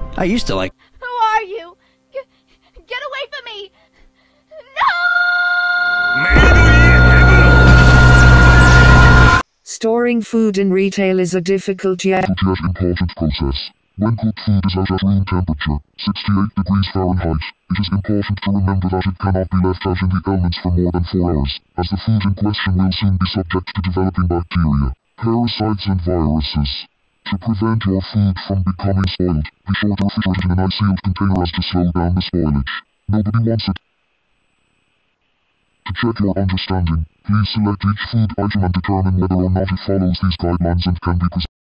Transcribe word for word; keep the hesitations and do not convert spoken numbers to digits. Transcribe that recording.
I used to like... Who are you? G get away from me! No! Storing food in retail is a difficult yet important process. When cooked food is out at room temperature, sixty-eight degrees Fahrenheit, it is important to remember that it cannot be left out in the elements for more than four hours, as the food in question will soon be subject to developing bacteria, parasites and viruses. To prevent your food from becoming spoiled, be sure to refrigerate it in an ice-sealed container as to slow down the spoilage. Nobody wants it. To check your understanding, please select each food item and determine whether or not it follows these guidelines and can be preserved.